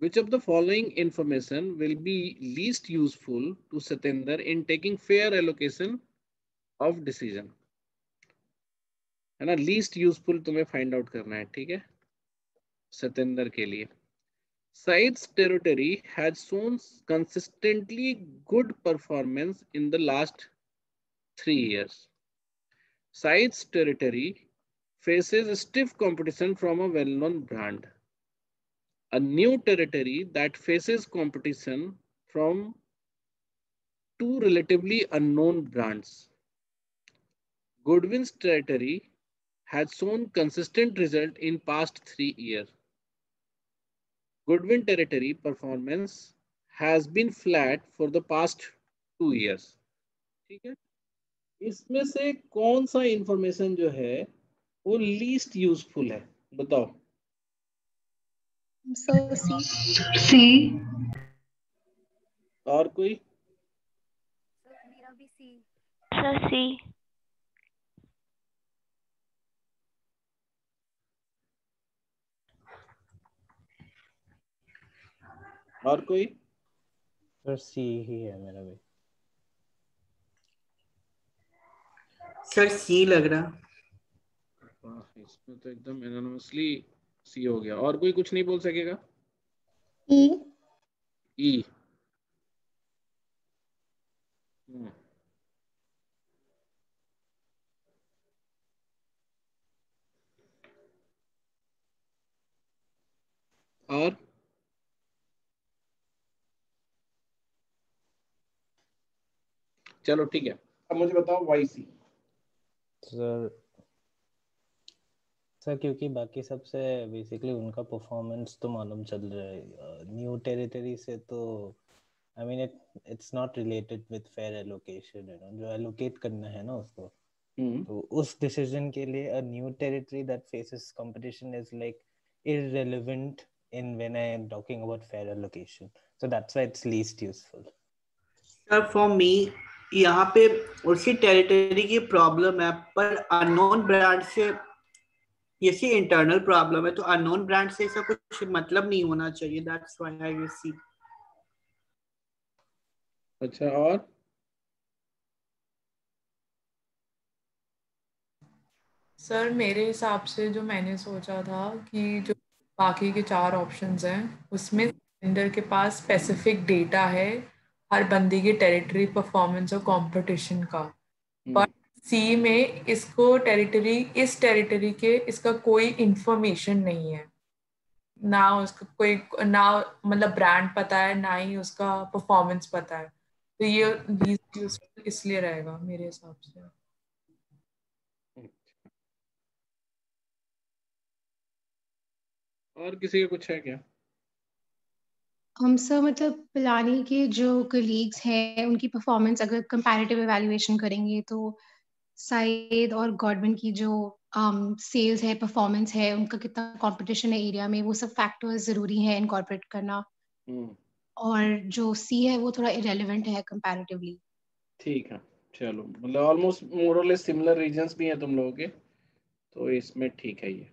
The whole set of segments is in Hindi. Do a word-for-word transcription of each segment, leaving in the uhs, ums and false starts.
Which of the following information will be least useful to Satinder in taking fair allocation of decision? है ना, least useful तुम्हें find out करना है, ठीक है, सतेंद्र के लिए. Said's territory has shown consistently good performance in the last three years. Said's territory faces stiff competition from a well-known brand. A new territory that faces competition from two relatively unknown brands. Goodwin's territory has shown consistent result in past three years. Goodwin territory performance has been flat for the past two years. ठीक है, इसमें से कौन सा इंफॉर्मेशन जो है वो लीस्ट यूजफुल है, बताओ. So C. C. और कोई? मेरा भी C. Sir, C. और कोई? सर सी ही है मेरा भी. सर सी लग रहा. वाह, इसमें तो एकदम एनोनिमसली सी हो गया. और कोई कुछ नहीं बोल सकेगा? E. ई. हम्म. और चलो ठीक है, अब मुझे बताओ वाई सी. सर सर क्योंकि बाकी सबसे बेसिकली उनका परफॉर्मेंस तो मालूम चल रहा है, न्यू टेरिटरी से तो I mean it it's not related with fair allocation, you know, जो एलोकेट करना है ना उसको, हम्म. तो उस डिसीजन के लिए a new territory that faces competition is like irrelevant in when I am talking about fair allocation, so that's why it's least useful. Sir for me यहाँ पे उसी टेरिटरी की प्रॉब्लम है, पर अननोन ब्रांड से ये सी इंटरनल प्रॉब्लम है, तो अननोन ब्रांड से ऐसा कुछ मतलब नहीं होना चाहिए. That's why I will see. अच्छा, और सर मेरे हिसाब से जो मैंने सोचा था कि जो बाकी के चार ऑप्शंस हैं उसमें सतेंद्र के पास स्पेसिफिक डेटा है हर बंदी के टेरिटरी परफॉर्मेंस और कंपटीशन का, बट सी में इसको टेरिटरी इस टेरिटरी के इसका कोई इंफॉर्मेशन नहीं है, ना उसका कोई ना मतलब ब्रांड पता है ना ही उसका परफॉर्मेंस पता है, तो ये लीस्ट यूजफुल इसलिए रहेगा मेरे हिसाब से. और किसी का कुछ है क्या? हम सर मतलब पिलानी के जो कलीग्स हैं उनकी परफॉर्मेंस अगर कंपैरेटिव एवेल्युएशन करेंगे तो साइद और गॉडविन की जो सेल्स um, है, परफॉर्मेंस है, उनका कितना कंपटीशन है एरिया में, वो सब फैक्टर्स जरूरी हैं इनकॉर्पोरेट करना. हम्म. और जो सी है वो थोड़ा इरेलेवेंट है कंपैरेटिवली. ठीक है, चलो, मतलब ऑलमोस्ट मोर और लेस सिमिलर रीजंस भी हैं तुम लोगों के, तो इसमें ठीक है ये,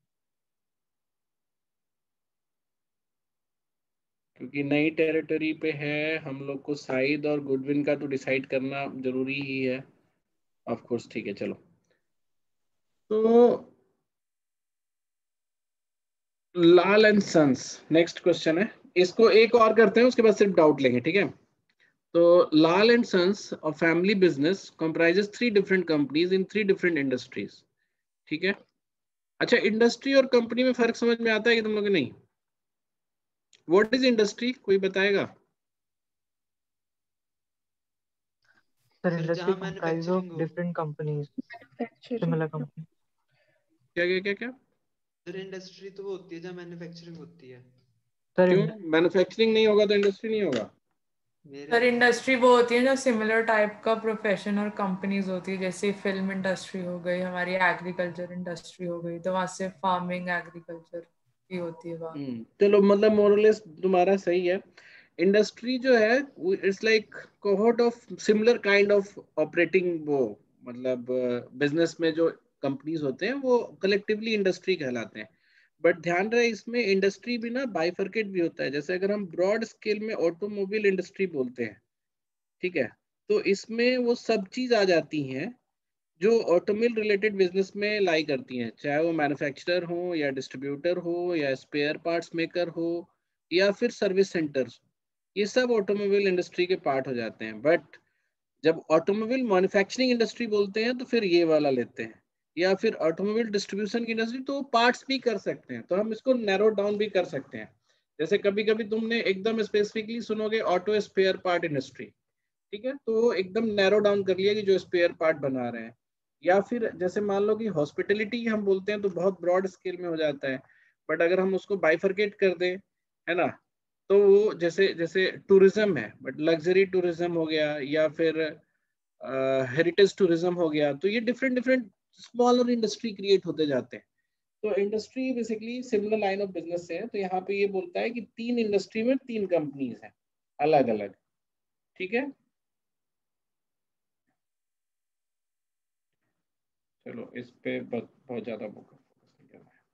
क्योंकि नई टेरिटरी पे है, हम लोग को साइद और गुडविन का तो डिसाइड करना जरूरी ही है, ऑफ कोर्स. ठीक है, चलो, तो Lal and Sons next question है. इसको एक और करते हैं, उसके बाद सिर्फ डाउट लेंगे, ठीक है. तो Lal and Sons a family business comprises three different companies in three different industries. ठीक है. अच्छा, इंडस्ट्री और कंपनी में फर्क समझ में आता है कि तुम लोग नहीं? व्हाट इज इंडस्ट्री, कोई बताएगा? Sir industry comprise of different companies, similar company. क्या क्या क्या क्या? सर इंडस्ट्री तो वो होती है जहाँ मैन्युफैक्चरिंग होती है. क्यों मैन्युफैक्चरिंग नहीं होगा तो इंडस्ट्री नहीं होगा? सर इंडस्ट्री वो होती है जो सिमिलर टाइप का प्रोफेशन और कंपनीज होती है, जैसे फिल्म इंडस्ट्री हो गई, हमारी एग्रीकल्चर इंडस्ट्री हो गई, तो वहाँ से फार्मिंग एग्रीकल्चर की होती है बात. चलो, मतलब मोरलेस तुम्हारा सही है. इंडस्ट्री जो है it's like cohort of similar kind of operating, वो मतलब बिजनेस में जो कंपनीज होते हैं वो कलेक्टिवली इंडस्ट्री कहलाते हैं. बट ध्यान रहे इसमें इंडस्ट्री भी ना बाइफरकेट भी होता है। जैसे अगर हम ब्रॉड स्केल में ऑटोमोबाइल इंडस्ट्री बोलते हैं, ठीक है, तो इसमें वो सब चीज आ जाती हैं जो ऑटोमोबाइल रिलेटेड बिजनेस में लाई करती हैं, चाहे वो मैन्युफैक्चरर हो या डिस्ट्रीब्यूटर हो या स्पेयर पार्ट्स मेकर हो या फिर सर्विस सेंटर्स, ये सब ऑटोमोबाइल इंडस्ट्री के पार्ट हो जाते हैं। बट जब ऑटोमोबाइल मैन्युफैक्चरिंग इंडस्ट्री बोलते हैं तो फिर ये वाला लेते हैं, या फिर ऑटोमोबाइल डिस्ट्रीब्यूशन की इंडस्ट्री, तो पार्ट्स भी कर सकते हैं, तो हम इसको नैरो डाउन भी कर सकते हैं। जैसे कभी कभी तुमने एकदम स्पेसिफिकली सुनोगे ऑटो स्पेयर पार्ट इंडस्ट्री, ठीक है, तो एकदम नैरो डाउन कर लिया कि जो स्पेयर पार्ट बना रहे हैं। या फिर जैसे मान लो कि हॉस्पिटलिटी हम बोलते हैं तो बहुत ब्रॉड स्केल में हो जाता है, बट अगर हम उसको बाइफरकेट कर दें, है ना, तो वो जैसे जैसे टूरिज्म है बट लग्जरी टूरिज्म हो गया, या फिर हेरिटेज uh, टूरिज्म हो गया, तो ये different different smaller industry create होते जाते हैं। तो industry basically similar line of business से है। तो यहाँ पे ये बोलता है कि तीन इंडस्ट्री में तीन कंपनीज हैं अलग अलग, ठीक है। चलो इस पे बहुत ज्यादा फोकस नहीं करना है।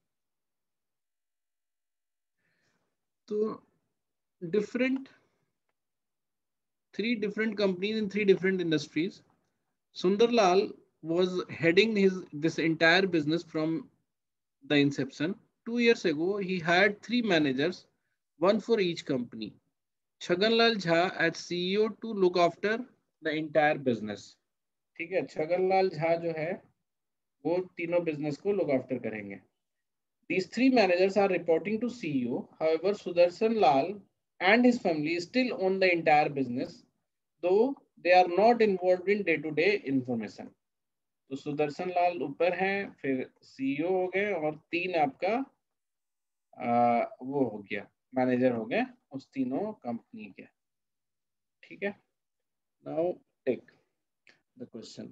तो different three different companies in three different industries. Sundarlal was heading his this entire business from the inception. Two years ago, he hired three managers, one for each company. Chhaganlal Jha as C E O to look after the entire business. ठीक है, छगनलाल झा जो है वो तीनों बिजनेस को लुक आफ्टर करेंगे. These three managers are reporting to C E O. However, Sudarshan Lal and his family still own the entire business, though they are not involved in day-to-day information. तो सुदर्शन लाल ऊपर हैं, फिर सीईओ हो गए, और तीन आपका आ, वो हो गया मैनेजर हो गए उस तीनों कंपनी के, ठीक है. Now take the question.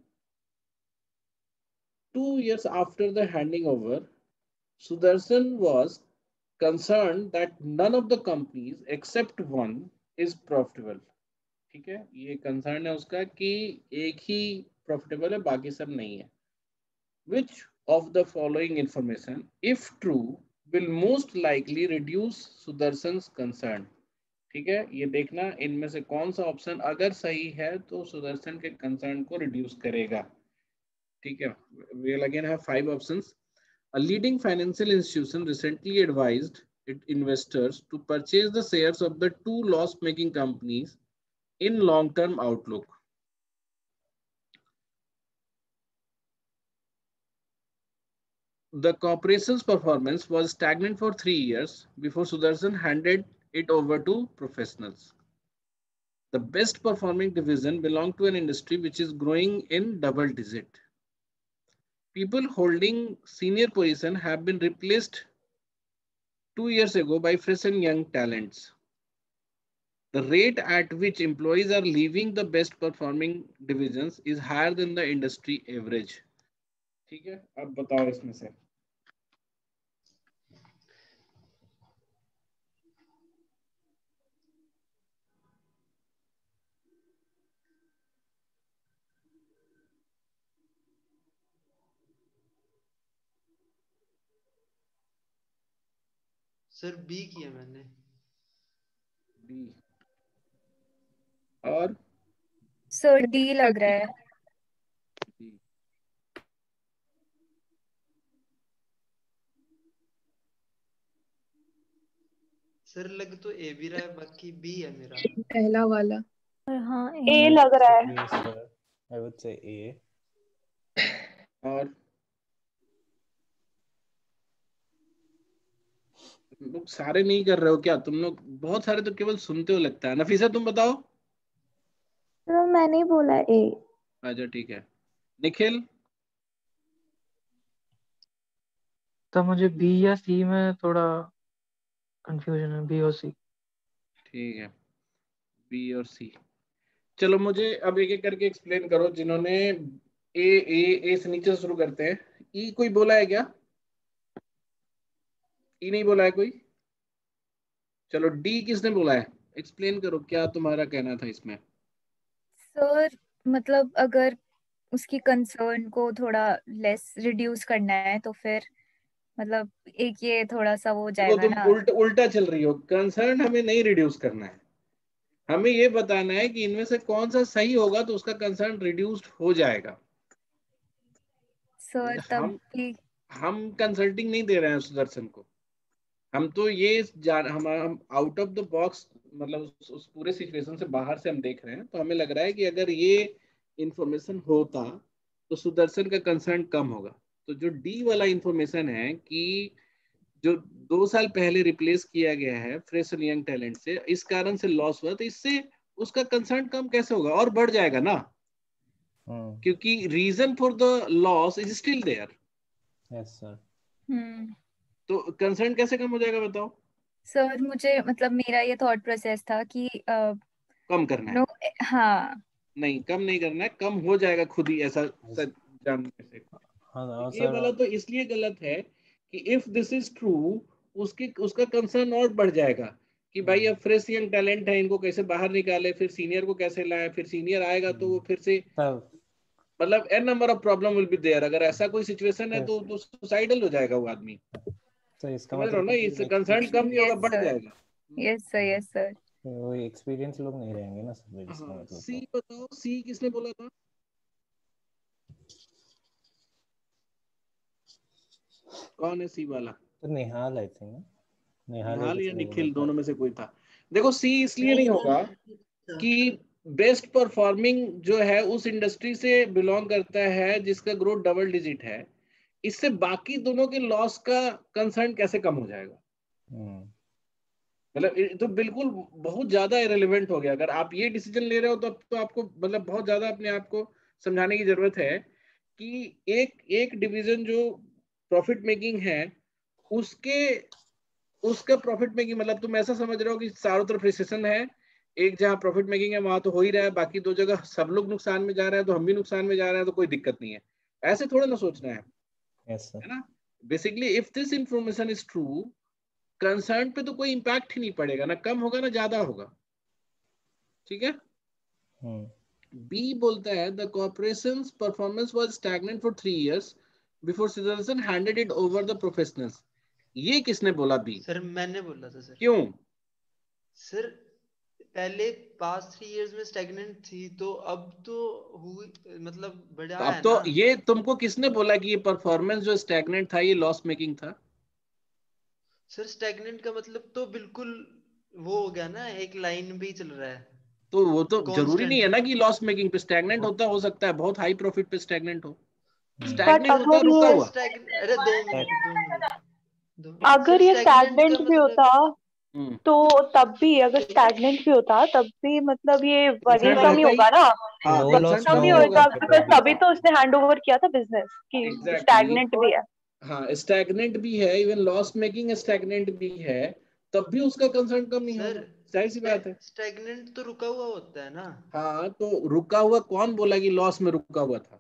Two years after the handing over, Sudarshan was concerned that none of the companies except one is profitable. ठीक है, ये कंसर्न है उसका कि एक ही प्रॉफिटेबल है, बाकी सब नहीं है. Which of the following information, if true, will most likely reduce Sudarshan's concern? ठीक है, ये देखना इनमें से कौन सा ऑप्शन अगर सही है तो सुदर्शन के कंसर्न को रिड्यूस करेगा. ठीक है, we will again have five options. A leading financial institution recently advised its investors to purchase the shares of the two loss-making companies in long-term outlook. The corporation's performance was stagnant for three years before Sudarshan handed it over to professionals. The best performing division belonged to an industry which is growing in double digit. People holding senior position have been replaced two years ago by fresh and young talents. The rate at which employees are leaving the best performing divisions is higher than the industry average. ठीक है, अब बताओ इसमें से. सर बी किया मैंने. बी और सर डी लग रहा है. डी. सर लग तो ए भी रहा है, बाकी बी है मेरा. पहला वाला. हाँ ए लग रहा है. I would say A. और तुम लोग सारे नहीं कर रहे हो क्या? तुम लोग बहुत सारे तो केवल सुनते हो लगता है. नफीसा तुम बताओ. तो मैंने बोला ए. अच्छा ठीक है. निखिल. तो मुझे बी या सी में थोड़ा कंफ्यूजन है, बी और सी. ठीक है, बी और सी. चलो मुझे अब एक एक करके एक्सप्लेन करो जिन्होंने ए ए ए से नीचे शुरू करते हैं. ई कोई बोला है क्या? ई नहीं बोला है कोई? चलो डी किसने बोला है? एक्सप्लेन करो क्या तुम्हारा कहना था इसमें. सर मतलब अगर उसकी कंसर्न को थोड़ा लेस रिड्यूस करना है तो फिर मतलब एक ये थोड़ा सा वो वो जाएगा तुम ना। उल्टा उल्टा चल रही हो। कंसर्न हमें नहीं रिड्यूस करना है, हमें ये बताना है कि इनमें से कौन सा सही होगा तो उसका कंसर्न रिड्यूस्ड हो जाएगा। सर तब हम भी हम कंसल्टिंग नहीं दे रहे हैं सुदर्शन को, हम तो ये जान हम हम आउट ऑफ द बॉक्स मतलब उस, उस पूरे सिचुएशन से बाहर से हम देख रहे हैं। तो हमें लग रहा है कि अगर ये इंफॉर्मेशन होता तो सुदर्शन का कंसर्न कम होगा। तो जो डी वाला इंफॉर्मेशन है कि जो दो साल पहले रिप्लेस किया गया है फ्रेश और यंग टैलेंट से, इस कारण से लॉस हुआ, तो इससे उसका कंसर्न कम कैसे होगा, और बढ़ जाएगा ना, क्योंकि reason for the loss is still there. Yes sir. Hmm तो कंसर्न कैसे कम हो जाएगा बताओ? सर मुझे मतलब मेरा ये थॉट प्रोसेस था कि अ, कम करना है? नो हाँ नहीं, कम नहीं करना है, कम हो जाएगा खुद ही, ऐसा सच जानने से। हाँ ये वाला सर। तो इसलिए गलत है कि इफ दिस इज ट्रू, उसकी उसका कंसर्न और बढ़ जाएगा कि भाई अब फ्रेश यंग टैलेंट है, इनको कैसे बाहर निकाले, फिर सीनियर को कैसे लाए, फिर सीनियर आएगा तो वो फिर से तब मतलब n number of problem will be there. अगर ऐसा कोई सिचुएशन है तो तो सुसाइडल हो जाएगा वो आदमी। तो इसका समझ रहे हो मतलब ना, इससे कंसर्न कम नहीं होगा, यस बढ़ सर जाएगा। यस सर यस सर वो एक्सपीरियंस लोग नहीं रहेंगे ना सर, इसका हाँ, मतलब सी तो। बताओ, सी किसने बोला था? कौन है सी वाला? तो निहाल आई थिंक, निहाल या निहाल या किसी ने बोला निखिल, था। दोनों में से कोई था। देखो, सी इसलिए नहीं होगा कि बेस्ट परफॉर्मिंग जो है उस इंडस्ट्री से बिलोंग करता है जिसका ग्रोथ डबल डिजिट है। इससे बाकी दोनों के लॉस का कंसर्न कैसे कम हो जाएगा? मतलब ये तो बिल्कुल बहुत ज्यादा इरेलीवेंट हो गया। अगर आप ये डिसीजन ले रहे हो तो, तो आपको मतलब बहुत ज्यादा अपने आप को समझाने की जरूरत है कि एक एक डिवीजन जो प्रॉफिट मेकिंग है उसके उसका प्रॉफिट मेकिंग मतलब तुम ऐसा समझ रहे हो कि चारों तरफ रिसेशन है, एक जहां प्रॉफिट मेकिंग है वहां तो हो ही रहा है, बाकी दो जगह सब लोग नुकसान में जा रहे हैं तो हम भी नुकसान में जा रहे हैं, तो कोई दिक्कत नहीं है। ऐसे थोड़ा ना सोचना है, यस सर। है ना? Basically if this information is true, concern पे तो कोई इंपैक्ट ही नहीं पड़ेगा, ना कम होगा ना ज्यादा होगा। ठीक है। बी बोलता है the corporation's performance was stagnant for three years before Sudarshan handed it over the professionals. ये किसने बोला? बी। सर मैंने बोला था सर। क्यों? सर पहले पास्ट थ्री इयर्स में स्टैग्नेंट थी, तो अब तो हुई मतलब बढ़ा तो है अब तो ना। ये तुमको किसने बोला कि ये परफॉर्मेंस जो स्टैग्नेंट था ये लॉस मेकिंग था? सर स्टैग्नेंट का मतलब तो बिल्कुल वो हो गया ना, एक लाइन पे ही चल रहा है। तो वो तो जरूरी नहीं है कांस्टेंट। ना कि लॉस मेकिंग पे स्टैग्नेंट होता हो सकता है बहुत हाई प्रॉफिट पे स्टैग्नेंट हो। बट स्टैग्नेंट होता है अगर रुका ये हुआ। अरे दो मिनट दो मिनट दो अगर सर ये स्टैग्नेंट स्टैग्नेंट का भी मतलब होता तो तब भी अगर स्टैग्नेंट भी होता तब भी मतलब ये वरी कंसर्न कम ही रहता ही। होगा ना। हाँ, लो मतलब लॉस कंसर्न कम कम ही ही होगा। होगा बिकॉज तभी तो उसने हैंड ओवर किया था बिजनेस कि एग्जैक्टली। स्टैग्नेंट भी है। हाँ, स्टैग्नेंट भी है, इवन लॉस मेकिंग स्टैग्नेंट भी है, तब भी उसका कंसर्न कम नहीं सर होगा। जाहिर सी बात है। स्टैग्नेंट तो रुका हुआ होता है ना। हाँ, तो रुका हुआ कौन बोला कि लॉस में रुका हुआ था?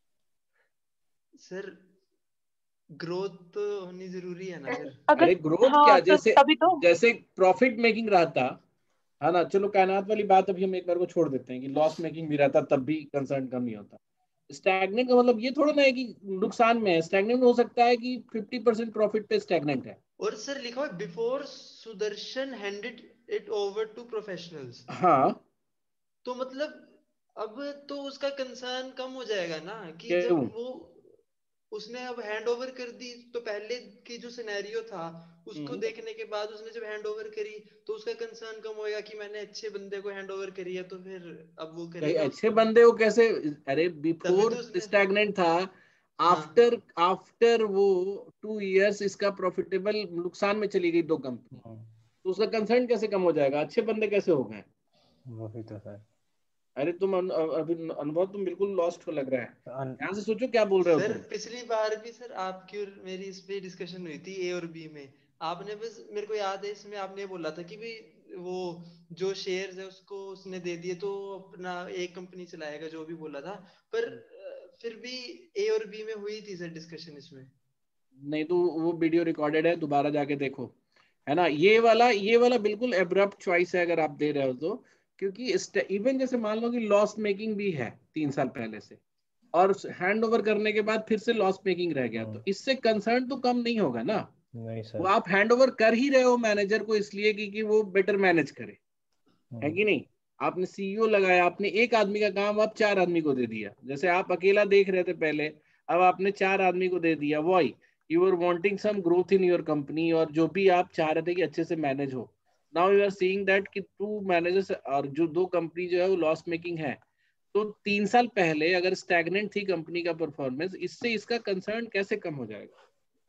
सर ग्रोथ तो होनी जरूरी है ना फिर। अगर अरे ग्रोथ क्या, हाँ तो जैसे तभी तो जैसे प्रॉफिट मेकिंग रहता है ना, चलो कायनात वाली बात अभी हम एक बार को छोड़ देते हैं कि लॉस मेकिंग भी रहता तब भी कंसर्न कम नहीं होता। स्टैग्नेंट का मतलब ये थोड़ा ना है कि नुकसान में है। स्टैग्नेंट हो सकता है कि फिफ्टी परसेंट प्रॉफिट पे स्टैग्नेंट है। और सर लिखा हुआ before Sudarshan handed it over to professionals. हाँ, तो मतलब अब तो उसका कंसर्न कम हो जाएगा ना कि क्यों? जब वो उसने अब हैंड ओवर कर दी, तो पहले की जो सिनेरियो था उसको हम्म। देखने के बाद उसने जब हैंड ओवर करी तो उसका कंसर्न कम होएगा कि मैंने अच्छे बंदे को हैंड ओवर करी है, तो फिर अब वो कहीं करेगा अच्छे उसको। बंदे को कैसे? अरे तभी बिफोर तो उसने स्टैग्नेंट था, हाँ आफ्टर आफ्टर वो टू इयर्स इसका प्रॉफिटेबल नुकसान में चली गई दो कंपनी, तो उसका कंसर्न कैसे कम हो जाएगा? अच्छे बंदे कैसे हो गए? वही तो सर। अरे तुम अन- अभी अनुभव तुम बिल्कुल लॉस्ट हो लग रहा है। ध्यान से सोचो क्या बोल रहे हो सर तुम। पिछली बार भी सर आपकी और मेरी इस पे डिस्कशन हुई थी ए और बी में। आपने बस मेरे को याद है इसमें आपने बोला था कि भाई वो जो शेयर्स है उसको उसने दे दिए तो अपना एक कंपनी चलाएगा, जो भी बोला था। पर अ, फिर भी ए और बी में हुई थी सर डिस्कशन इसमें। नहीं तो वो वीडियो रिकॉर्डेड है, दोबारा जाके देखो, है ना? ये वाला ये वाला बिल्कुल एब्रप्ट चॉइस है अगर आप दे रहे हो तो, क्योंकि इवन जैसे मान लो कि लॉस मेकिंग भी है तीन साल पहले से, और हैंड ओवर करने के बाद फिर से लॉस मेकिंग रह गया, तो इससे कंसर्न तो कम नहीं होगा ना। नहीं वो सर। आप हैंड ओवर कर ही रहे हो मैनेजर को इसलिए कि, कि वो बेटर मैनेज करे, है कि नहीं। आपने सीईओ लगाया, आपने एक आदमी का काम आप चार आदमी को दे दिया, जैसे आप अकेला देख रहे थे पहले, अब आपने चार आदमी को दे दिया। Why you are wanting some growth in your company, और जो भी आप चाह रहे थे कि अच्छे से मैनेज हो, now you are seeing that कि टू मैनेजर्स और जो दो कंपनी जो है वो लॉस मेकिंग है। तो तीन साल पहले अगर स्टैग्नेंट थी कंपनी का परफॉर्मेंस, इससे इसका कंसर्न कैसे कम हो जाएगा?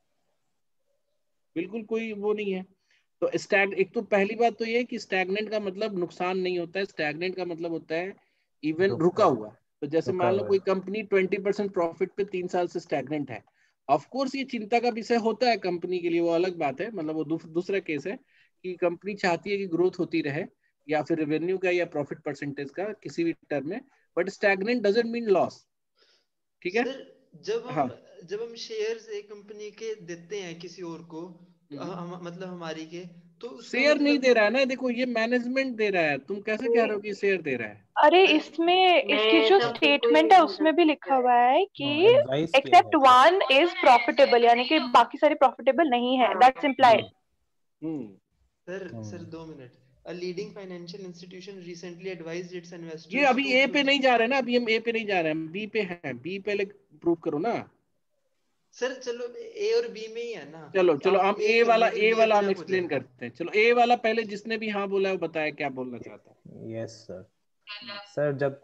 बिल्कुल कोई वो नहीं है। तो स्टैग एक तो पहली बात तो ये है कि स्टैग्नेंट का मतलब नुकसान नहीं होता है, स्टैग्नेंट का मतलब होता है इवन रुका हुआ। तो जैसे मान लो कोई कंपनी ट्वेंटी परसेंट प्रॉफिट पे तीन साल से स्टैग्नेंट है, ऑफ कोर्स ये चिंता का विषय होता है कंपनी के लिए, वो अलग बात है, मतलब वो दू, दूसरा केस है कि कंपनी चाहती है कि ग्रोथ होती रहे, या फिर रेवेन्यू का या प्रॉफिट परसेंटेज का किसी भी टर्म में, but stagnant doesn't mean loss. ठीक है सर, जब हम हाँ जब हम शेयर्स एक कंपनी के देते हैं किसी और को, तो हम, मतलब हमारी के, तो उसका शेयर नहीं मतलब दे रहा है ना, देखो ये मैनेजमेंट दे रहा है, तुम कैसे कह रहे हो कि शेयर दे रहा है? अरे इसमें इसकी जो स्टेटमेंट है उसमें भी लिखा हुआ है कि एक्सेप्ट वन इज प्रॉफिटेबल, यानी कि बाकी सारे प्रॉफिटेबल नहीं है, दैट्स इम्प्लाइड। सर सर दो minute. A leading financial institution recently advised its investors ये अभी to ए पे नहीं जा रहे ना, अभी हम ए पे नहीं जा रहे हैं, बी पे हैं, बी पहले प्रूव करो ना। सर चलो ए और बी में ही है ना। चलो चलो हम ए वाला ए वाला हम हो एक्सप्लेन जाएगा। करते हैं। चलो ए वाला पहले जिसने भी हाँ बोला है वो बताया क्या बोलना चाहता है। Yes sir. सर जब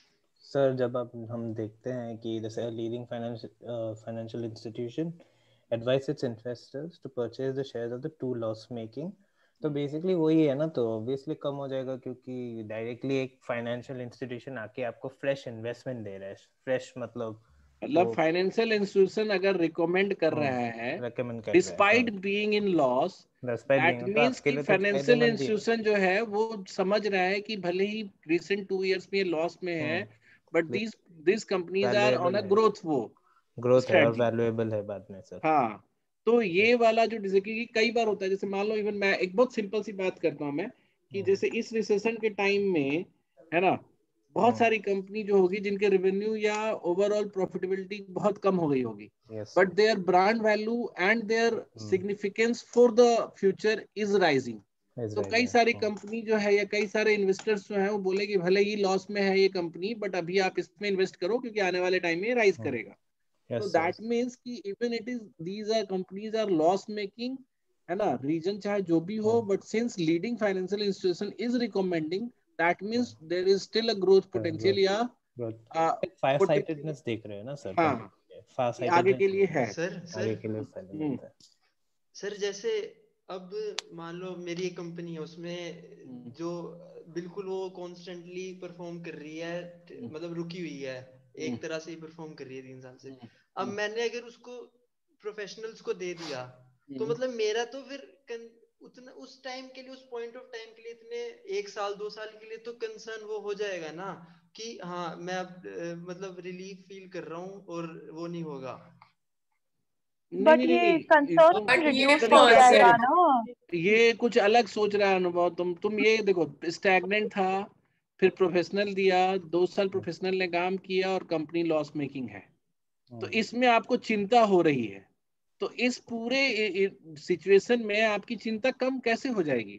सर जब अब हम देखते हैं कि जैसे leading financial institution advice its investors to purchase the shares of the two loss making, तो बेसिकली वही है ना, तो ऑब्वियसली कम हो जाएगा, क्योंकि डायरेक्टली एक फाइनेंशियल इंस्टीट्यूशन आके आपको फ्रेश इन्वेस्टमेंट दे रहा है। फ्रेश मतलब मतलब फाइनेंशियल इंस्टीट्यूशन अगर रिकमेंड कर रहा है रेकमेंड कर despite being in loss, that means कि फाइनेंशियल इंस्टीट्यूशन जो है वो समझ रहा है कि भले ही रिसेंट टू इयर्स में लॉस में है, but these this companies are on a growth वो ग्रोथ है और वैल्यूएबल है बाद में सर। हाँ तो ये वाला जो जैसे कि कई बार होता है, जैसे मान लो इवन मैं एक बहुत सिंपल सी बात करता हूँ मैं, कि जैसे इस रिसेशन के टाइम में है ना, बहुत सारी कंपनी जो होगी जिनके रेवेन्यू या ओवरऑल प्रॉफिटेबिलिटी बहुत कम हो गई होगी, but their brand value and their significance for the future is rising. तो कई सारी कंपनी जो है या कई सारे इन्वेस्टर्स जो है वो बोले कि भले ही लॉस में है ये कंपनी, बट अभी आप इसमें इन्वेस्ट करो क्योंकि आने वाले टाइम में राइज करेगा। So that means कि even it is these are companies are loss making, है ना, रीजन चाहे जो भी हो, but since leading financial institution is recommending, that means there is still a growth potential या फायर साइटेडनेस देख रहे हैं ना सर। हाँ फायर साइटेडनेस आगे के लिए है, सर आगे के लिए फायदा मिलता है। सर जैसे अब मान लो मेरी एक कंपनी है, उसमें जो बिल्कुल वो कॉन्स्टेंटली परफॉर्म कर रही है, मतलब रुकी हुई है, एक तरह से ही परफॉर्म कर रही है तीन साल से। अब मैंने अगर उसको प्रोफेशनल्स को दे दिया, तो मतलब मेरा तो फिर उतना उस टाइम के लिए, उस पॉइंट ऑफ टाइम के लिए, इतने एक साल दो साल के लिए तो कंसर्न वो हो जाएगा ना कि हाँ मैं अब मतलब रिलीफ फील कर रहा हूँ और वो नहीं होगा। बट ये कंसर्न रिड्यूस हो जाएगा ना। ये कुछ अलग सोच रहा है अनुभव। तुम तुम ये देखो, स्टैग्नेंट था, फिर प्रोफेशनल दिया, दो साल प्रोफेशनल ने काम किया और कंपनी लॉस मेकिंग है, तो इसमें आपको चिंता हो रही है। तो इस पूरे सिचुएशन में आपकी चिंता कम कैसे हो जाएगी?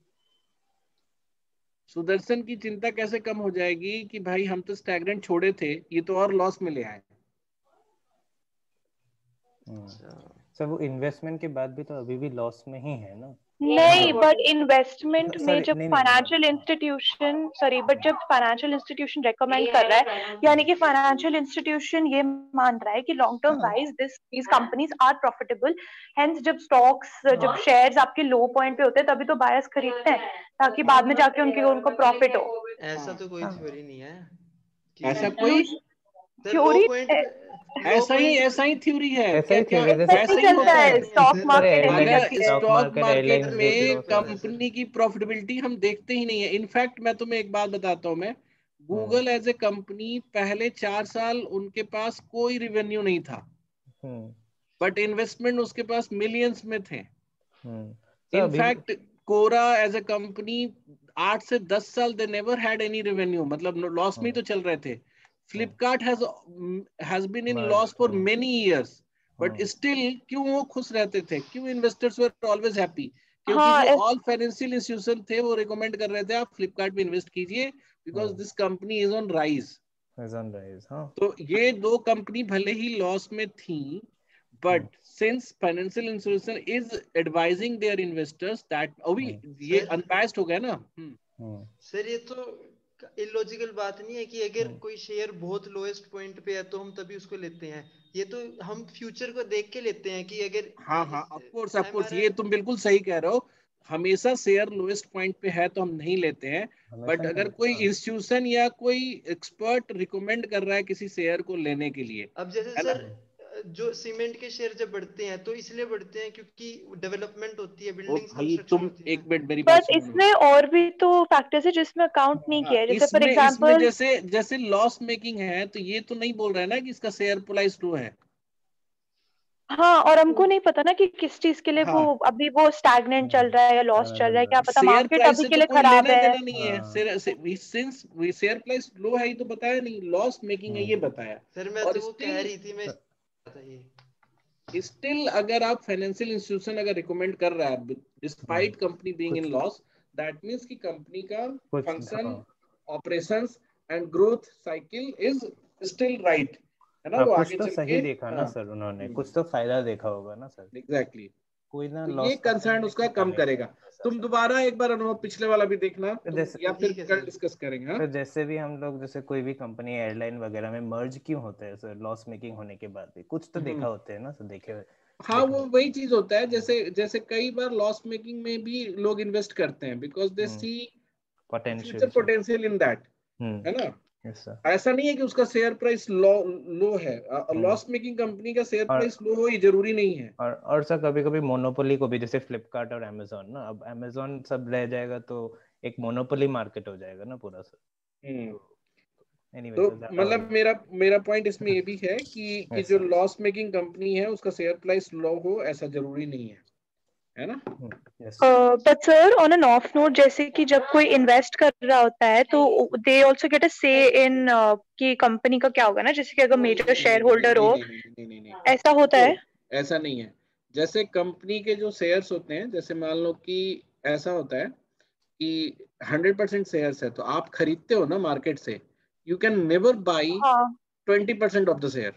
सुदर्शन की चिंता कैसे कम हो जाएगी कि भाई हम तो स्टैग्नेंट छोड़े थे, ये तो और लॉस में ले आए। सर वो इन्वेस्टमेंट के बाद भी तो अभी भी लॉस में ही है ना। नहीं, बट इन्वेस्टमेंट में जब फाइनेंशियल इंस्टीट्यूशन सॉरी बट जब फाइनेंशियल इंस्टीट्यूशन रेकमेंड कर रहा है, यानी कि फाइनेंशियल इंस्टीट्यूशन ये मान रहा है कि long term wise this these companies are profitable. Hence जब स्टॉक्स जब शेयर्स आपके लो पॉइंट पे होते हैं तभी तो बायर्स खरीदते हैं, ताकि बाद में जाके उनके उनको प्रॉफिट हो। ऐसा तो कोई थ्योरी नहीं है। ऐसा कोई थ्योरी ऐसा ही ऐसा ही थ्योरी है, ऐसा ही थ्योरी है, ऐसा ही होता है। स्टॉक मार्केट अगर स्टॉक मार्केट में कंपनी की प्रॉफिटेबिलिटी हम देखते ही नहीं है। इनफैक्ट मैं तुम्हें एक बात बताता हूँ, मैं गूगल एज ए कंपनी पहले चार साल उनके पास कोई रेवेन्यू नहीं था, बट इन्वेस्टमेंट उसके पास मिलियंस में थे। In fact Quora as a company आठ से दस साल they never had any revenue, मतलब लॉस में तो चल रहे थे। Flipkart has has been in loss for many years, but still क्यों वो खुश रहते थे, क्यों इन्वेस्टर्स वर ऑलवेज हैप्पी? क्योंकि हाँ, जो ऑल फाइनेंशियल इंस्टीट्यूशन थे वो रिकमेंड कर रहे थे आप फ्लिपकार्ट में इन्वेस्ट कीजिए, because this company is on rise. तो ये दो कंपनी भले ही लॉस में थी, but since financial institution is advising their investors that, अभी ये अनबायस्ड हो गया ना। सर ये तो इलॉजिकल बात नहीं है कि अगर कोई शेयर बहुत लोएस्ट पॉइंट पे है तो हम तभी उसको लेते हैं। ये तो हम फ्यूचर को देख के लेते हैं कि अगर हाँ हाँ ऑफ कोर्स ऑफ कोर्स ये तुम बिल्कुल सही कह रहे हो, हमेशा शेयर लोएस्ट पॉइंट पे है तो हम नहीं लेते हैं, बट अगर कोई इंस्टीट्यूशन या कोई एक्सपर्ट रिकमेंड कर रहा है किसी शेयर को लेने के लिए, अब जैसे सर जो सीमेंट के शेयर जब बढ़ते हैं तो इसलिए बढ़ते हैं क्योंकि डेवलपमेंट होती है, बिल्डिंग्स कंस्ट्रक्शन होती है। एक मिनट मेरी बात सुनो, इसमें और भी तो फैक्टर्स है जिसमें अकाउंट नहीं किया है, जैसे फॉर एग्जांपल जैसे जैसे लॉस मेकिंग है तो ये तो नहीं बोल रहा है ना कि इसका शेयर प्राइस लो है। हाँ, और हमको नहीं पता ना कि किस चीज के लिए हाँ, वो अभी वो स्टैग्नेंट चल रहा है या लॉस चल रहा है, क्या पता मार्केट अभी के लिए तो खराब है। देना नहीं है, सिंस शेयर प्राइस लो है ये तो बताया नहीं, लॉस मेकिंग है ये बताया। सर मैं तो वो कह रही थी, मैं स्टिल अगर आप फाइनेंशियल इंस्टीट्यूशन अगर रिकमेंड कर रहा है despite company being in loss, that means कि कंपनी का function, operations and growth cycle is still right, है ना? वो कुछ तो सही देखा ना सर उन्होंने, कुछ तो फायदा देखा होगा ना सर। एग्जैक्टली कोई ना तो ये कंसर्न उसका कम करेगा। तुम दोबारा एक बार अनुभव पिछले वाला भी देखना या फिर कल डिस्कस करेंगे। फिर जैसे भी हम लोग जैसे कोई भी कंपनी एयरलाइन वगैरह में मर्ज क्यों होते हैं सर, लॉस मेकिंग होने के बाद भी कुछ तो देखा होते हैं ना सर, देखे हुए। हाँ वो वही चीज होता है, जैसे जैसे कई बार लॉस मेकिंग में भी लोग इन्वेस्ट करते हैं because they see future potential in that, है ना? yes, ऐसा नहीं है कि उसका शेयर प्राइस लो लो है, लॉस मेकिंग कंपनी का शेयर प्राइस लो हो ये जरूरी नहीं है। और और सर कभी कभी मोनोपोली को भी, जैसे फ्लिपकार्ट और अमेजोन ना, अब अमेजोन सब रह जाएगा तो एक मोनोपोली मार्केट हो जाएगा ना पूरा सर। Anyway, तो मतलब मेरा मेरा पॉइंट इसमें ये भी है कि कि जो लॉस मेकिंग कंपनी है उसका शेयर प्राइस लो हो ऐसा जरूरी नहीं है, है ना? But sir on an off note, जैसे कि जब कोई इन्वेस्ट कर रहा होता है तो दे आल्सो गेट अ से इन कि कंपनी का क्या होगा ना, जैसे कि अगर मेजर शेयर होल्डर हो, ऐसा होता है? ऐसा नहीं है। जैसे कंपनी के जो शेयर्स होते हैं, जैसे मान लो कि ऐसा होता है कि हंड्रेड परसेंट शेयर्स है तो आप खरीदते हो ना मार्केट से, you can never buy twenty percent of the share,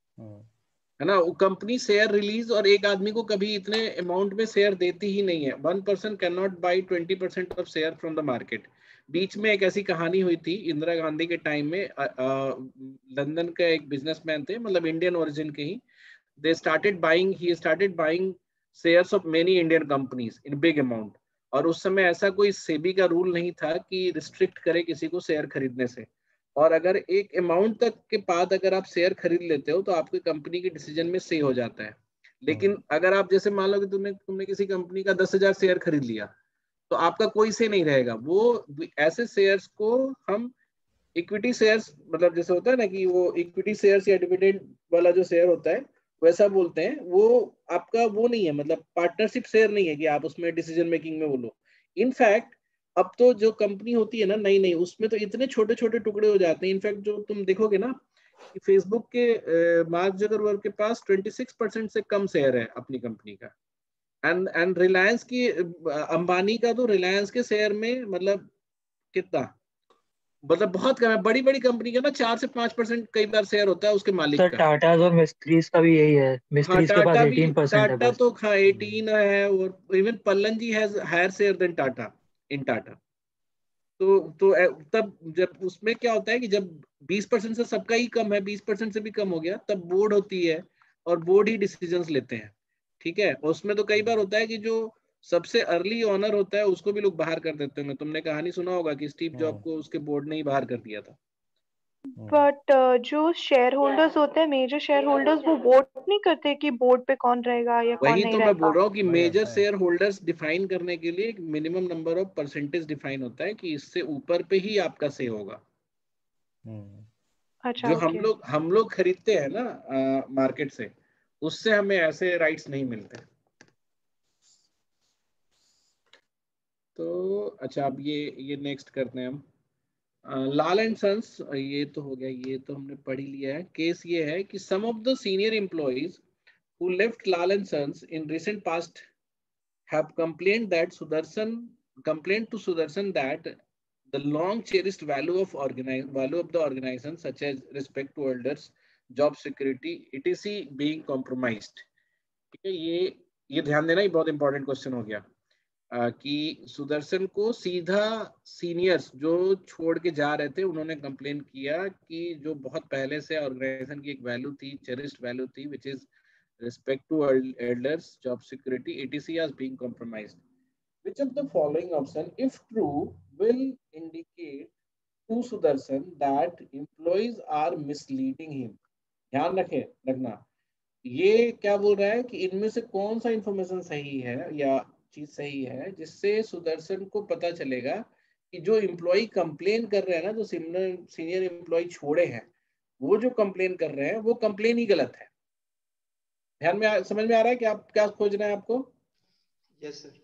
है ना? वो कंपनी शेयर रिलीज और एक आदमी को कभी इतने अमाउंट में शेयर देती ही नहीं है। One person can not buy twenty percent of share from the market. बीच में एक ऐसी कहानी हुई थी इंदिरा गांधी के टाइम में, लंदन का एक बिजनेसमैन थे, मतलब इंडियन ओरिजिन के ही, they started buying he started buying shares of many Indian companies in big amount, और उस समय ऐसा कोई सेबी का रूल नहीं था कि रिस्ट्रिक्ट करे किसी को शेयर खरीदने से, और अगर एक अमाउंट तक के बाद अगर आप शेयर खरीद लेते हो तो आपकी कंपनी के डिसीजन में से हो जाता है। लेकिन अगर आप जैसे मान लो कि तुमने तुमने किसी कंपनी का दस हजार शेयर खरीद लिया तो आपका कोई से नहीं रहेगा। वो ऐसे शेयर्स को हम इक्विटी शेयर्स, मतलब जैसे होता है ना कि वो इक्विटी शेयर्स या डिविडेंड वाला जो शेयर होता है वैसा बोलते हैं। वो आपका वो नहीं है, मतलब पार्टनरशिप शेयर नहीं है कि आप उसमें डिसीजन मेकिंग में बोलो। इनफैक्ट अब तो जो कंपनी होती है ना नई नई, उसमें तो इतने छोटे छोटे टुकड़े हो जाते हैं। इनफैक्ट जो तुम देखोगे ना कि फेसबुक के मार्क जकरबर्ग के पास छब्बीस परसेंट से कम शेयर है अपनी कंपनी का, एंड एंड रिलायंस की, अंबानी का तो रिलायंस के शेयर में मतलब कितना, मतलब बहुत कम है। बड़ी बड़ी कंपनी का ना चार से पांच परसेंट कई बार शेयर होता है उसके मालिक सर, का। टाटा और मिस्त्रीज का भी यही है, मिस्त्रीज हाँ, के पास टाटा अठारह परसेंट है टाटा बस। तो हाँ अठारह है, और even Pallon ji has higher share than Tata in Tata. तो तो तब जब उसमें क्या होता है कि जब बीस परसेंट से सबका ही कम है, बीस परसेंट से भी कम हो गया, तब बोर्ड होती है और बोर्ड ही डिसीजंस लेते हैं, ठीक है? उसमें तो कई बार होता है कि जो सबसे अर्ली ऑनर होता है उसको भी लोग बाहर कर देते होंगे। तुमने कहानी सुना होगा कि स्टीव जॉब को उसके बोर्ड ने ही बाहर कर दिया था। बट uh, जो शेयर होल्डर्स होते हैं, मेजर शेयर होल्डर्स, वो वोट नहीं करते कि बोर्ड पे कौन रहेगा या कौन नहीं रहेगा। वही तो मैं बोल रहा हूँ कि मेजर शेयर होल्डर्स डिफाइन करने के लिए एक minimum number of percentage define होता है कि इससे ऊपर पे ही आपका से होगा। अच्छा, जो हम लोग हम लोग खरीदते हैं ना मार्केट से, उससे हमें ऐसे राइट्स नहीं मिलते। तो अच्छा अब ये ये नेक्स्ट करते हैं हम। लाल एंड सन्स, ये तो हो गया, ये तो हमने पढ़ ही लिया है। केस ये है कि some of the senior employees who left Lal and Sons in recent past have complained that Sudarshan complained to Sudarshan that the long cherished value of organize value of the organization, such as respect to elders, job security, etc being compromised. ठीक है, ये ये ध्यान देना, ये बहुत इंपॉर्टेंट क्वेश्चन हो गया आ, कि सुदर्शन को सीधा सीनियर्स जो छोड़ के जा रहे थे उन्होंने कंप्लेन किया कि जो बहुत पहले से ऑर्गेनाइजेशन की एक वैल्यू थी, चेरिस्ड वैल्यू थी, which is respect to elders, job security, et cetera is being compromised. Which of the following option, if true, will indicate to Sudarshan that employees are misleading him? ध्यान रखें रखना, ये क्या बोल रहा है कि इनमें से कौन सा इंफॉर्मेशन सही है या चीज सही है जिससे सुदर्शन को पता चलेगा कि जो एम्प्लॉय कंप्लेन कर रहे हैं ना, जो सीनियर सीनियर एम्प्लॉय छोड़े हैं, वो जो कंप्लेन कर रहे हैं वो कंप्लेन ही गलत है। ध्यान में आ, समझ में आ रहा है कि आप क्या खोजना है आपको? Yes sir.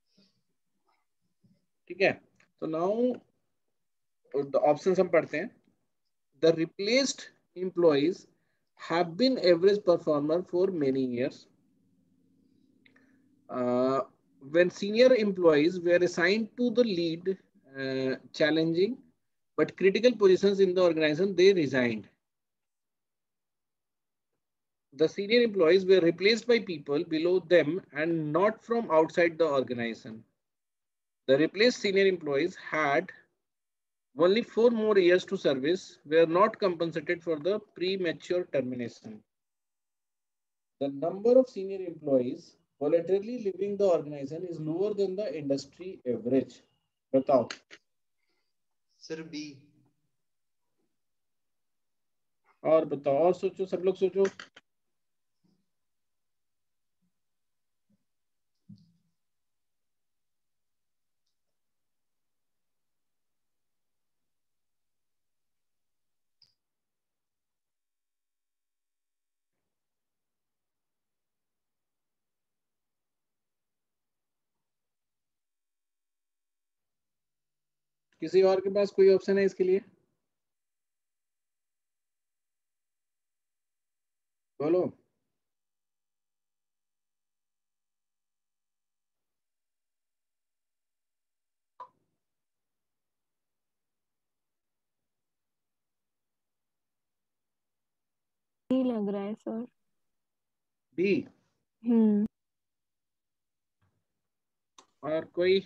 ठीक है, तो नाउ ऑप्शंस हम पढ़ते हैं। The replaced employees have been average performer for many years. When senior employees were assigned to the lead, uh, challenging but critical positions in the organization, they resigned. The senior employees were replaced by people below them and not from outside the organization. The replaced senior employees had only four more years to service, were not compensated for the premature termination. The number of senior employees voluntarily leaving the organization is lower than the industry average. बताओ सर बी। और बताओ, और सोचो, सब लोग सोचो। किसी और के पास कोई ऑप्शन है इसके लिए? बोलो। बी लग रहा है सर। बी। हम्म। और कोई?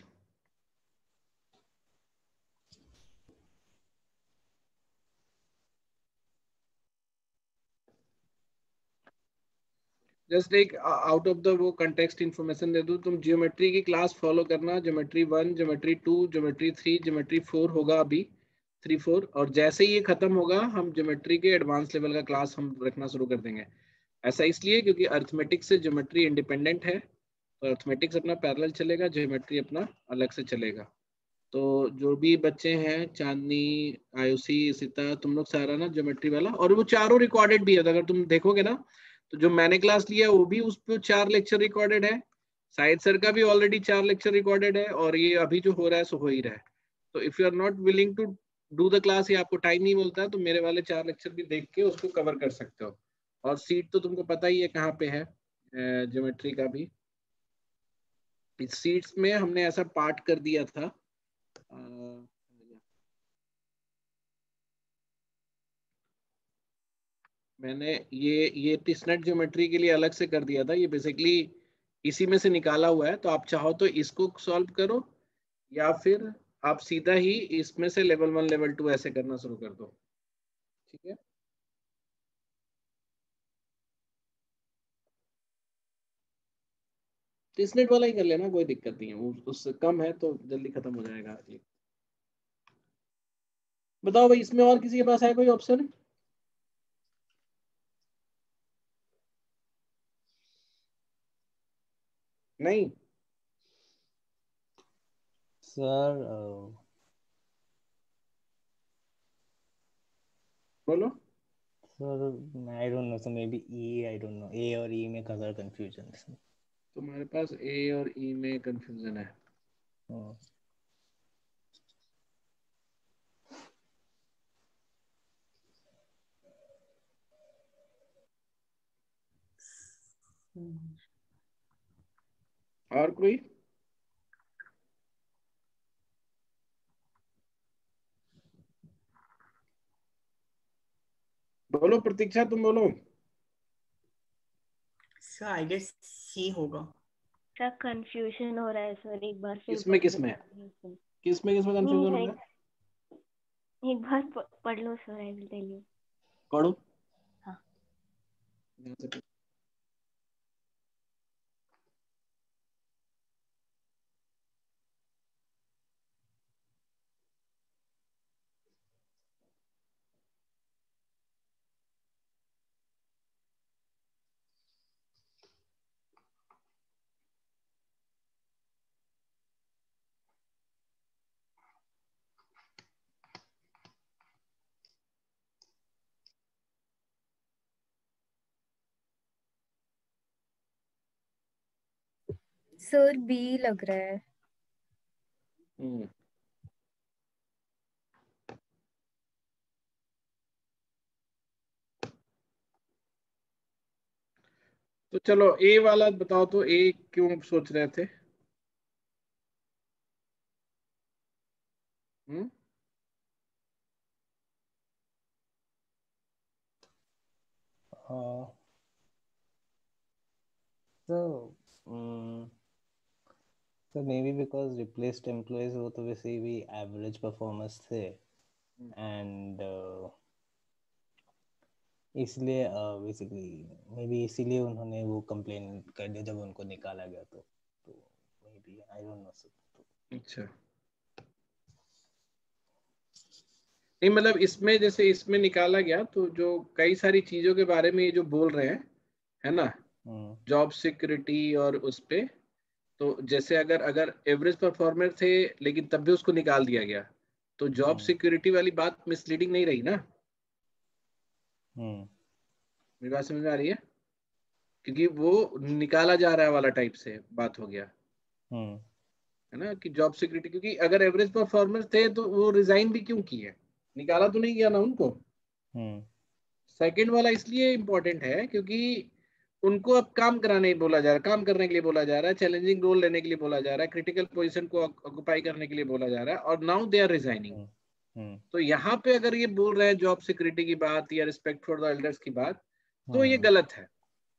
जस्ट एक आउट ऑफ द वो कंटेक्स्ट इंफॉर्मेशन दे दूं, तुम ज्योमेट्री की क्लास फॉलो करना। Geometry one, geometry two, geometry three, geometry four होगा अभी, थ्री फोर, और जैसे ही ये खत्म होगा हम ज्योमेट्री के एडवांस लेवल का क्लास हम रखना शुरू कर देंगे। ऐसा इसलिए क्योंकि अर्थमेटिक्स से ज्योमेट्री इंडिपेंडेंट है, तो अर्थमेटिक्स अपना पैरेलल चलेगा, ज्योमेट्री अपना अलग से चलेगा। तो जो भी बच्चे हैं, चांदनी, आयुषी, सीता, तुम लोग सारा ना ज्योमेट्री वाला, और वो चारों रिकॉर्डेड भी है, तो अगर तुम देखोगे ना तो जो मैंने क्लास लिया है वो भी उस पर चार लेक्चर रिकॉर्डेड है, साहिद सर का भी ऑलरेडी चार लेक्चर रिकॉर्डेड है, और ये अभी जो हो रहा है सो हो ही रहा है। तो if you are not willing to do the class या आपको टाइम नहीं मिलता तो मेरे वाले चार लेक्चर भी देख के उसको कवर कर सकते हो। और सीट तो तुमको पता ही है कहाँ पे है, ज्योमेट्री का भी। इस सीट्स में हमने ऐसा पार्ट कर दिया था, आ, मैंने ये ये टिस्नेट ज्योमेट्री के लिए अलग से कर दिया था। ये बेसिकली इसी में से निकाला हुआ है, तो आप चाहो तो इसको सॉल्व करो या फिर आप सीधा ही इसमें से लेवल वन लेवल टू ऐसे करना शुरू कर दो। ठीक है, टिस्नेट वाला ही कर लेना, कोई दिक्कत नहीं है, उससे कम है तो जल्दी खत्म हो जाएगा। बताओ भाई, इसमें और किसी के पास है कोई ऑप्शन? नहीं सर बोलो। Sir I don't know, sir maybe E, I don't know, A और ई में कलर कंफ्यूजन है। तुम्हारे पास ए और ई में कंफ्यूजन है? और कोई? बोलो प्रतीक्षा, तुम बोलो। सर आई गेस सी होगा। सर कंफ्यूजन हो रहा है सर, एक बार फिर किसमें पढ़ किसमें लो। किसमें किसमें कंफ्यूजन हो गया? एक बार प- पढ़ लो sir, I will tell you. पढ़ो। हाँ। सर बी लग रहा है। हम्म तो चलो ए वाला बताओ, तो ए क्यों सोच रहे थे? हम्म हाँ तो तो maybe because replaced employees वो तो वैसे भी एवरेज परफॉर्मेंस थे, एंड इसलिए बेसिकली मे बी इसीलिए उन्होंने वो कंप्लेन कर दिया जब उनको निकाला गया। तो तो maybe I don't know sir. अच्छा, नहीं मतलब इसमें जैसे इसमें निकाला गया तो जो कई सारी चीजों के बारे में ये जो बोल रहे हैं, है ना, जॉब सिक्योरिटी और उस पे, तो जैसे अगर अगर एवरेज परफॉर्मर थे लेकिन तब भी उसको निकाल दिया गया, तो जॉब सिक्योरिटी वाली बात मिसलीडिंग नहीं रही ना? मेरी बात समझ में आ रही है? क्योंकि वो निकाला जा रहा है वाला टाइप से बात हो गया, है ना, कि जॉब सिक्योरिटी, क्योंकि अगर एवरेज परफॉर्मर थे तो वो रिजाइन भी क्यों किए? निकाला तो नहीं गया ना उनको। सेकंड वाला इसलिए इम्पोर्टेंट है क्योंकि उनको अब काम कराने बोला जा रहा है, काम करने के लिए बोला जा रहा है, चैलेंजिंग रोल लेने के लिए बोला जा रहा है, क्रिटिकल पोजीशन को ऑक्युपाई करने के लिए बोला जा रहा है, और नाउ दे आर रिजाइनिंग। तो यहाँ पे अगर ये बोल रहे हैं जॉब सिक्योरिटी की बात या रिस्पेक्ट फॉर द एल्डर्स की बात, तो ये गलत है,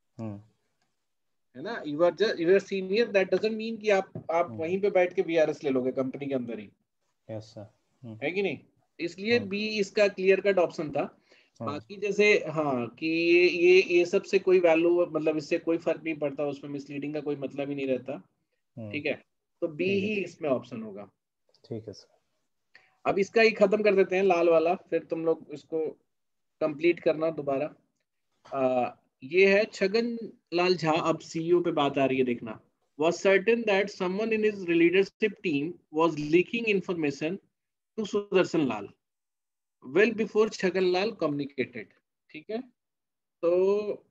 है ना। You are just you are senior, that doesn't mean कि आप आप वहीं पे बैठ के वीआरएस ले लोगे कंपनी के अंदर ही। यस सर, है कि नहीं? इसलिए बी इसका क्लियर कट ऑप्शन था। बाकी जैसे हाँ कि ये ये ये सब से कोई वैल्यू, मतलब इससे कोई फर्क नहीं पड़ता, उसमें मिसलीडिंग का कोई मतलब ही नहीं रहता। ठीक है, तो बी ही इसमें ऑप्शन होगा। ठीक है सर। अब इसका ही खत्म कर देते हैं लाल वाला, फिर तुम लोग इसको कंप्लीट करना दोबारा। आ, ये है छगन लाल झा, अब सीईओ पे बात आ रही है, देखना। Was certain that someone in his leadership team was leaking information to Sudarshan Lal well before Chhagan Lal communicated। ठीक है, तो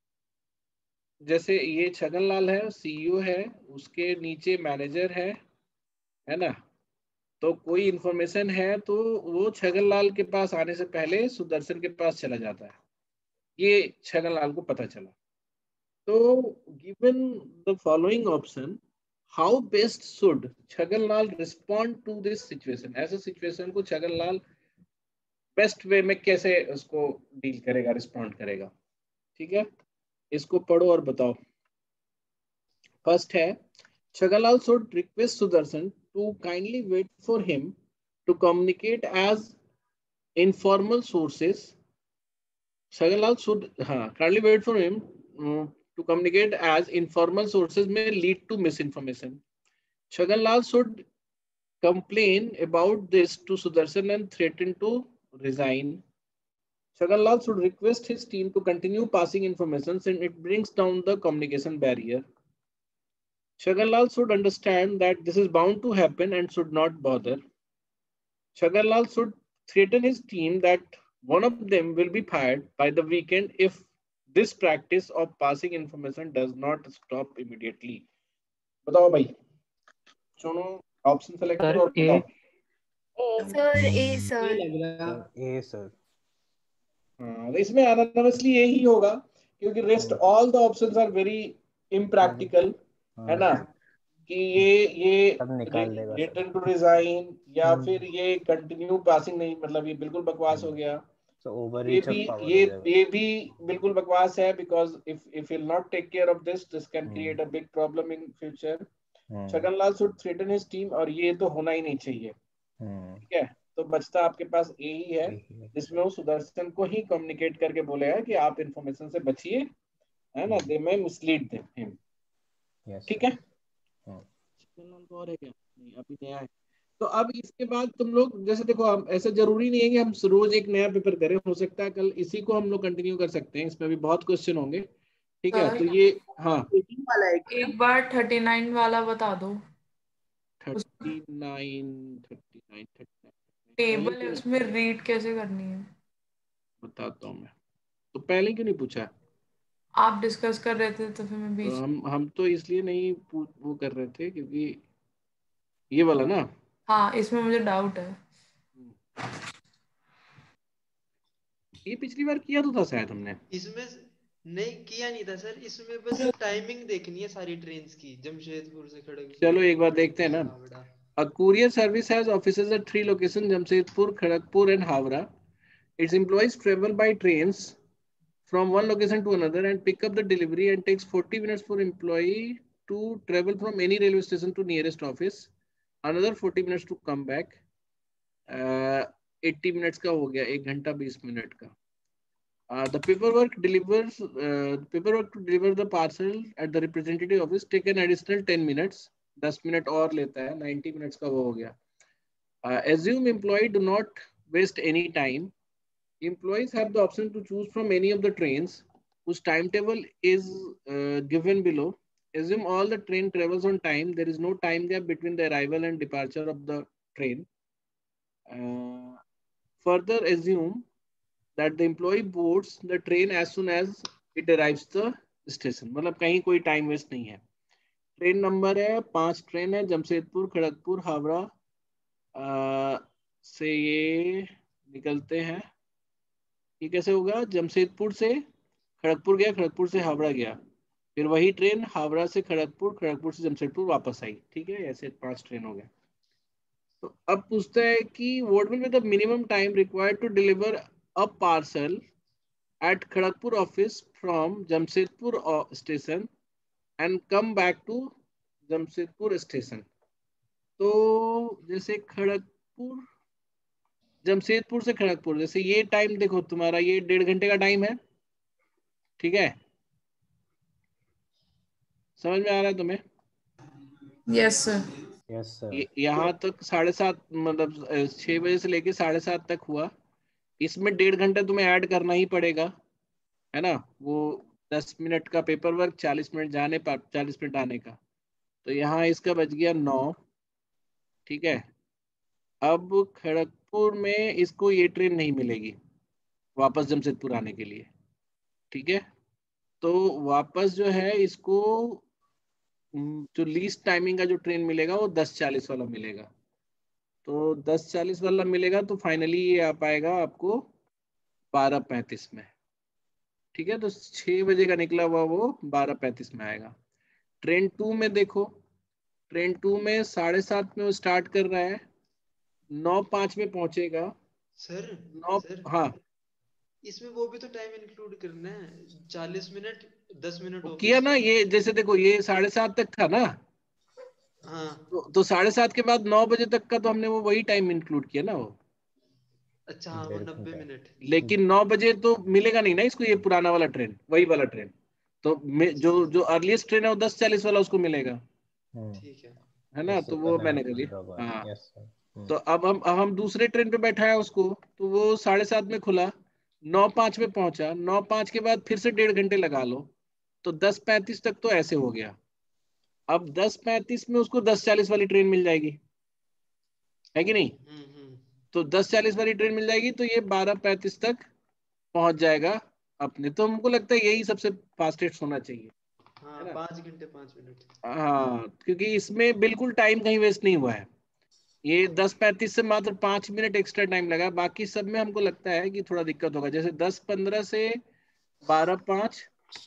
जैसे ये छगन लाल है, सीईओ है, उसके नीचे मैनेजर है है ना, तो कोई इंफॉर्मेशन है तो वो छगन लाल के पास आने से पहले सुदर्शन के पास चला जाता है। ये छगन लाल को पता चला। तो given the following option, how best should Chhagan Lal respond to this situation? ऐसे सिचुएशन को छगन लाल बेस्ट वे में कैसे उसको डील करेगा, रिस्पॉन्ड करेगा? ठीक है, इसको पढ़ो और बताओ। फर्स्ट है, छगन लाल should request Sudarshan to kindly wait for him to communicate as informal sources. Chhagan Lal should हाँ kindly wait for him um, to communicate as informal sources may lead to misinformation. Chhagan Lal should complain about this to Sudarshan and threaten to resign. Chhagan Lal should request his team to continue passing information since it brings down the communication barrier. Chhagan Lal should understand that this is bound to happen and should not bother. Chhagan Lal should threaten his team that one of them will be fired by the weekend if this practice of passing information does not stop immediately. बताओ भाई, चुनो ऑप्शन सेलेक्ट करो और बताओ। Sir A sir A sir. हाँ, इसमें एनानमसली यही होगा क्योंकि rest all the options are very impractical, है ना, कि ये ये रिटर्न टू रिजाइन या फिर ये कंटिन्यू पासिंग नहीं, मतलब ये बिल्कुल बकवास हो गया। So over ये भी ये ये भी बिल्कुल बकवास है, because if if you not take care of this this can create a big problem in future. Chhaganlal should threaten his team, और ये तो होना ही नहीं चाहिए, ठीक है। तो बचता आपके पास यही है जिसमें वो सुदर्शन को ही कम्युनिकेट करके बोलेगा कि आप इंफॉर्मेशन से बचिए, है ना, दे में मिसलीड हिम, ठीक है। और है क्या? नहीं, अभी नया है। तो अब इसके बाद तुम लोग जैसे देखो, हम ऐसा जरूरी नहीं है कि हम रोज एक नया पेपर करें, हो सकता है कल इसी को हम लोग कंटिन्यू कर सकते हैं, इसमें भी बहुत क्वेश्चन होंगे, ठीक है। तो ये हाँ वाला एक बार थर्टी नाइन वाला बता दो। Thirty nine thirty nine thirty table है, उसमें रीड कैसे करनी है बताता हूँ मैं। तो पहले क्यों नहीं पूछा? आप डिस्कस कर रहे थे तो फिर मैं बीच तो हम हम तो इसलिए नहीं वो कर रहे थे क्योंकि ये वाला ना, हाँ इसमें मुझे डाउट है। ये पिछली बार किया तो था शायद हमने। इसमें नहीं किया नहीं था सर, इसमें बस टाइमिंग देखनी है सारी ट्रेन्स की, जमशेदपुर से खड़गपुर। चलो एक बार देखते हैं ना। A courier service has offices at three locations, Jamshedpur, Kharagpur and Havra. Its employees travel by trains from one location to another and pick up the delivery, and takes forty minutes for employee to travel from any railway station to nearest office. Another forty minutes to come back. Uh, eighty minutes का हो गया, एक घंटा बीस मिनट का। Uh, the paperwork delivers uh, paperwork to deliver the parcel at the representative office take an additional ten minutes. दस मिनट और लेता है, ninety minutes का वो हो गया। Uh, assume employee do not waste any time. Employees have the option to choose from any of the trains whose timetable is uh, given below. Assume all the train travels on time. There is no time gap between the arrival and departure of the train. Uh, further assume that the employee boards the train as soon as it arrives the station. मतलब कहीं कोई टाइम वेस्ट नहीं है। ट्रेन नंबर है, पांच ट्रेन है, जमशेदपुर, खड़गपुर, हावड़ा से ये निकलते हैं। ये कैसे होगा? जमशेदपुर से खड़गपुर गया, खड़गपुर से हावड़ा गया, फिर वही ट्रेन हावड़ा से खड़गपुर, खड़गपुर से जमशेदपुर वापस आई, ठीक है। ऐसे पांच ट्रेन हो गए। तो अब पूछता है कि what will be the minimum time required to deliver a parcel at Kharagpur office from Jamshedpur station and come back to Jamshedpur station. तो जैसे खड़गपुर जमशेदपुर से खड़गपुर, जैसे ये टाइम देखो तुम्हारा, ये डेढ़ घंटे का टाइम है, ठीक है। समझ में आ रहा है तुम्हें? Yes sir. Yes sir. यहाँ तक साढ़े सात मतलब छह बजे से लेके साढ़े सात तक हुआ। इसमें डेढ़ घंटा तुम्हें ऐड करना ही पड़ेगा, है ना। वो दस मिनट का पेपर वर्क, चालीस मिनट जाने पर चालीस मिनट आने का, तो यहाँ इसका बच गया नौ, ठीक है। अब खड़गपुर में इसको ये ट्रेन नहीं मिलेगी वापस जमशेदपुर आने के लिए, ठीक है। तो वापस जो है इसको जो लीस्ट टाइमिंग का जो ट्रेन मिलेगा वो दस चालीस वाला मिलेगा। तो दस चालीस वाला मिलेगा तो फाइनली ये आ पाएगा आपको बारह पैंतीस में, ठीक है। तो छह बजे का निकला हुआ वो बारह पैंतीस में आएगा। ट्रेन टू में देखो, ट्रेन टू में साढ़े सात में वो स्टार्ट कर रहा है, नौ पांच में पहुंचेगा सर। नौ सर, हाँ इसमें वो भी तो टाइम इंक्लूड करना है, चालीस मिनट दस मिनट हो किया ना। ये जैसे देखो ये साढ़े सात तक था ना, हाँ। तो, तो साढ़े सात के बाद नौ बजे तक का तो हमने वो वही टाइम इंक्लूड किया ना वो। अच्छा हाँ, वो नब्बे मिनट। लेकिन नौ बजे तो मिलेगा नहीं ना इसको, ये पुराना वाला ट्रेन, वही वाला ट्रेन। तो जो जो अर्लीस्ट ट्रेन है वो दस चालीस वाला उसको मिलेगा, ठीक है, है ना। तो वो मैंने कर लिया। हाँ, तो अब हम अब हम दूसरे ट्रेन पे बैठाया उसको, तो वो साढ़े सात में खुला, नौ पांच में पहुंचा, नौ पांच के बाद फिर से डेढ़ घंटे लगा लो, तो दस पैंतीस तक तो ऐसे हो गया। अब दस पैंतीस में उसको दस चालीस वाली ट्रेन मिल जाएगी, है कि नहीं। तो दस चालीस वाली ट्रेन मिल जाएगी, तो ये बारह पैंतीस तक पहुंच जाएगा अपने। तो हमको लगता है यही सबसे फास्टेस्ट होना चाहिए। हाँ, पाँच घंटे पाँच मिनट। हाँ, क्योंकि इसमें बिल्कुल टाइम कहीं वेस्ट नहीं हुआ है। ये दस पैंतीस से मात्र पांच मिनट एक्स्ट्रा टाइम लगा, बाकी सब में हमको लगता है कि थोड़ा दिक्कत होगा। जैसे दस पंद्रह से बारह पांच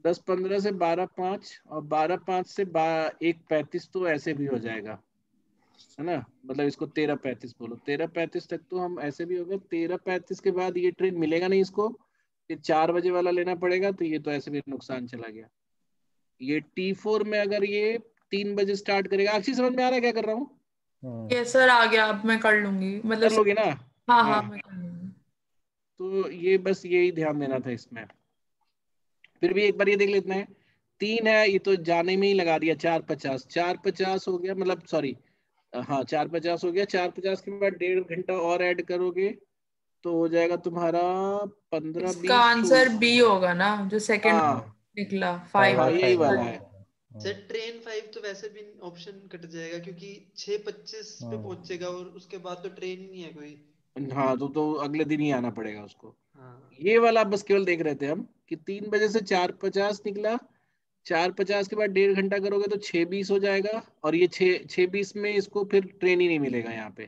दस पंद्रह से बारह पाँच और बारह पाँच से एक पैंतीस तो ऐसे भी हो जाएगा, है ना। मतलब इसको तेरह पैंतीस बोलो, तेरह पैंतीस तक तो हम ऐसे भी होगा। तेरह पैंतीस के बाद ये ट्रेन मिलेगा नहीं इसको, ये चार बजे वाला लेना पड़ेगा, तो ये तो ऐसे भी नुकसान चला गया। ये टी फोर में अगर ये तीन बजे स्टार्ट करेगा, अच्छी समझ में आ रहा है क्या कर रहा हूँ? ये सर आ गया, अब मैं कर लूंगी, मतलब कर लोगे ना? हाँ हाँ मैं कर लूंगी। तो ये बस यही ध्यान देना था इसमें। फिर भी एक बार ये देख लेते हैं, तीन है ये तो जाने में ही लगा दिया, चार पचास चार पचास हो गया, मतलब सॉरी हाँ चार पचास हो गया। चार पचास के बाद डेढ़ घंटा और ऐड करोगे तो हो जाएगा तुम्हारा पंद्रह बीस। इसका आंसर बी होगा ना, जो सेकंड हाँ निकला फाइव। हाँ यही वाला है। सर ट्रेन फाइव तो वैसे भी ऑप्शन कट जाएगा क्योंकि छह पच्चीस पे पहुंचेगा और उसके बाद तो ट्रेन ही नहीं है कोई। हाँ तो तो अगले दिन ही आना पड़ेगा उसको। हाँ। ये वाला बस केवल देख रहे थे हम कि तीन बजे से चार पचास निकला, चार पचास के बाद डेढ़ घंटा करोगे तो छः बीस हो जाएगा, और ये छः छः बीस में इसको फिर ट्रेन ही नहीं मिलेगा यहाँ पे।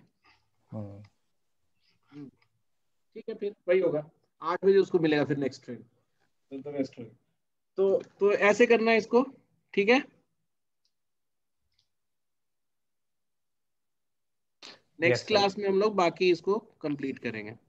ठीक है, फिर वही होगा, आठ बजे उसको मिलेगा फिर नेक्स्ट ट्रेन, तो नेक्स्ट ट्रेन तो तो ऐसे करना है इसको, ठीक है। नेक्स्ट yes, क्लास में हम लोग बाकी इसको कंप्लीट करेंगे।